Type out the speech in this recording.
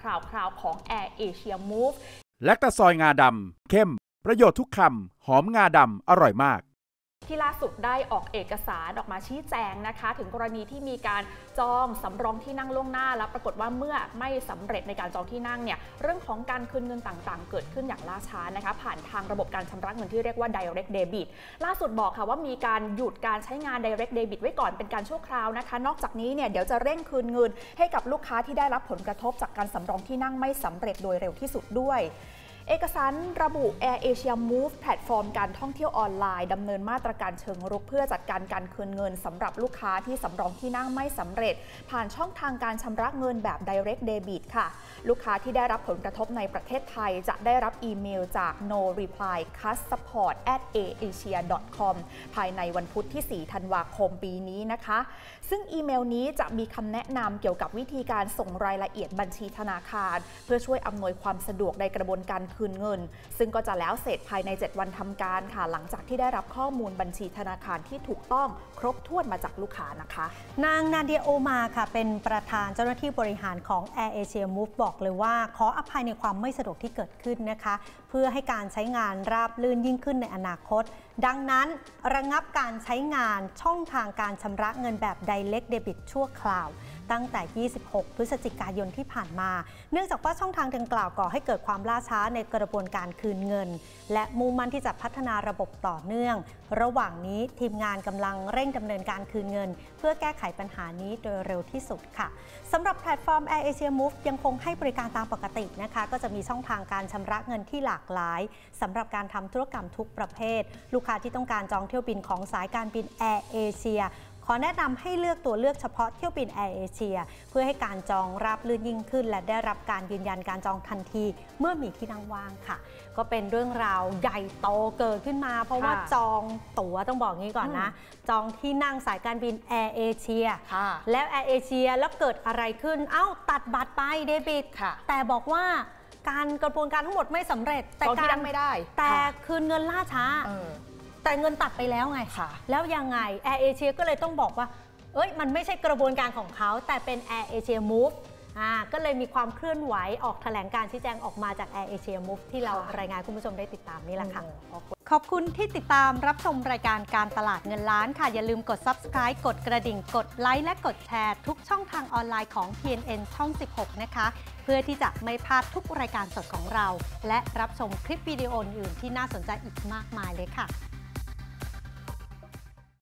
ข่าวของ Air Asia Move และตะซอยงาดำเข้มประโยชน์ทุกคำหอมงาดำอร่อยมากที่ล่าสุดได้ออกเอกสารออกมาชี้แจงนะคะถึงกรณีที่มีการจองสำรองที่นั่งล่วงหน้าแล้วปรากฏว่าเมื่อไม่สำเร็จในการจองที่นั่งเนี่ยเรื่องของการคืนเงินต่างๆเกิดขึ้นอย่างล่าช้านะคะผ่านทางระบบการชำระเงินที่เรียกว่า direct debit ล่าสุดบอกค่ะว่ามีการหยุดการใช้งาน direct debit ไว้ก่อนเป็นการชั่วคราวนะคะนอกจากนี้เนี่ยเดี๋ยวจะเร่งคืนเงินให้กับลูกค้าที่ได้รับผลกระทบจากการสำรองที่นั่งไม่สำเร็จโดยเร็วที่สุดด้วยเอกสารระบุ Air Asia Move แพลตฟอร์มการท่องเที่ยวออนไลน์ดำเนินมาตรการเชิงรุกเพื่อจัดการการคืนเงินสำหรับลูกค้าที่สำรองที่นั่งไม่สำเร็จผ่านช่องทางการชำระเงินแบบ Direct Debit ค่ะลูกค้าที่ได้รับผลกระทบในประเทศไทยจะได้รับอีเมลจาก no reply support@airasia.com ภายในวันพุธที่ 4 ธันวาคมปีนี้นะคะซึ่งอีเมลนี้จะมีคำแนะนำเกี่ยวกับวิธีการส่งรายละเอียดบัญชีธนาคารเพื่อช่วยอำนวยความสะดวกในกระบวนการคืนเงินซึ่งก็จะแล้วเสร็จภายใน7วันทำการค่ะหลังจากที่ได้รับข้อมูลบัญชีธนาคารที่ถูกต้องครบถ้วนมาจากลูกค้านะคะนางนาเดียโอมาค่ะเป็นประธานเจ้าหน้าที่บริหารของ Air Asia Move บอกเลยว่าขออภัยในความไม่สะดวกที่เกิดขึ้นนะคะเพื่อให้การใช้งานราบรื่นยิ่งขึ้นในอนาคตดังนั้นระงับการใช้งานช่องทางการชำระเงินแบบ Direct Debit ชั่วคราวตั้งแต่ 26 พฤศจิกายนที่ผ่านมาเนื่องจากว่าช่องทางดังกล่าวก่อให้เกิดความล่าช้าในกระบวนการคืนเงินและมุ่งมั่นที่จะพัฒนาระบบต่อเนื่องระหว่างนี้ทีมงานกำลังเร่งดำเนินการคืนเงินเพื่อแก้ไขปัญหานี้โดยเร็วที่สุดค่ะสำหรับแพลตฟอร์ม Air Asia Move ยังคงให้บริการตามปกตินะคะก็จะมีช่องทางการชำระเงินที่หลากหลายสำหรับการทำธุรกรรมทุกประเภทลูกค้าที่ต้องการจองเที่ยวบินของสายการบิน Air Asiaขอแนะนำให้เลือกตัวเลือกเฉพาะเที่ยวบิน Air Asia เพื่อให้การจองราบรื่นยิ่งขึ้นและได้รับการยืนยันการจองทันทีเมื่อมีที่นั่งว่างค่ะก็เป็นเรื่องราวใหญ่โตเกิดขึ้นมาเพราะว่าจองตั๋วต้องบอกงี้ก่อนนะจองที่นั่งสายการบิน Air Asia แล้ว Air Asia แล้วเกิดอะไรขึ้นตัดบัตรไปเดบิตแต่บอกว่าการกระบวนการทั้งหมดไม่สำเร็จแต่การนั่งไม่ได้แต่คืนเงินล่าช้าแต่เงินตัดไปแล้วไงแล้วยังไง Air Asia ก็เลยต้องบอกว่ามันไม่ใช่กระบวนการของเขาแต่เป็น Air Asia Move ก็เลยมีความเคลื่อนไหวออกแถลงการชี้แจงออกมาจาก Air Asia Move ที่เรารายงานคุณผู้ชมได้ติดตามนี่แหละค่ะขอบคุณที่ติดตามรับชมรายการการตลาดเงินล้านค่ะอย่าลืมกด Subscribe กดกระดิ่งกดไลค์และกดแชร์ทุกช่องทางออนไลน์ของ TNN ช่อง 16 นะคะเพื่อที่จะไม่พลาดทุกรายการสดของเราและรับชมคลิปวิดีโออื่นที่น่าสนใจอีกมากมายเลยค่ะ